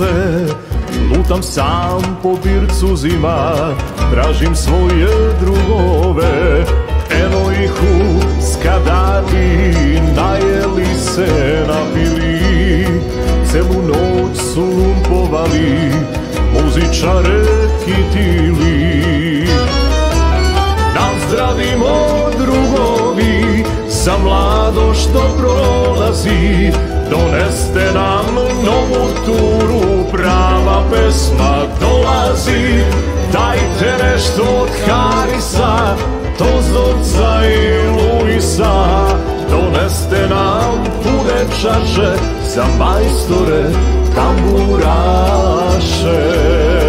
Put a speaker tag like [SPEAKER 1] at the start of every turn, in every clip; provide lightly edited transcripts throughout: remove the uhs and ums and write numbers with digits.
[SPEAKER 1] se, lutam sam po bircu zima, tražim svoje drugove. Eno ih u Skadati, najeli se, napili, celu noć su lumpovali, muzičare kitili. Nazdravimo drugovi, za mlado što prolazi, doneste nam novu turu, prava pesma dolazi. Dajte nešto od Harisa, Tozovca i Luisa, doneste nam pune čaše, za majstore tamburaše.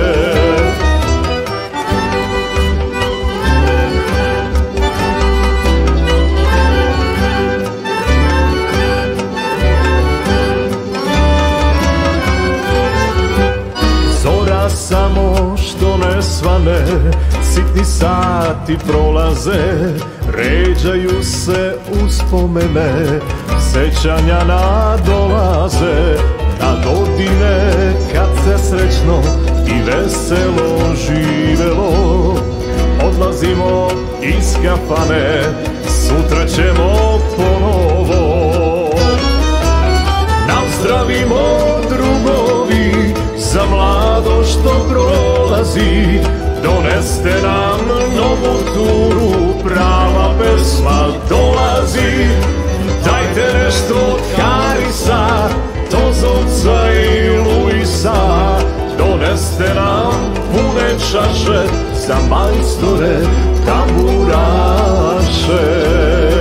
[SPEAKER 1] Samo što ne svane, sitni sati prolaze, ređaju se uspomene, sećanja nadolaze na godine kad se srećno i veselo živelo. Odlazimo iz kafane, sutra ćemo ponovo. Nazdravimo drugovi, za mlado što prolazi, doneste nam novu turu, prava pesma dolazi. Dajte nešto od Harisa, Tozovca i Luisa, doneste nam pune čaše, za majstore tamburaše.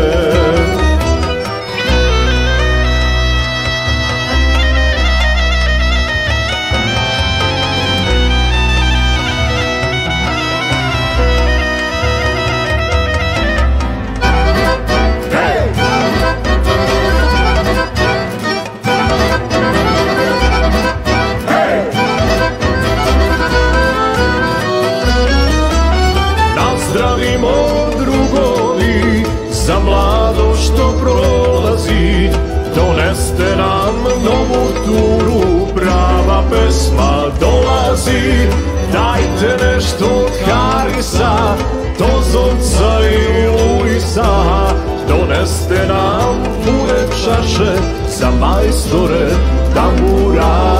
[SPEAKER 1] Nazdravimo drugovi, za mlado što prolazi, doneste nam novu turu, prava pesma dolazi. Dajte nešto od Harisa, Tozovca i Luisa, doneste nam pune čaše, za majstore tamburaše.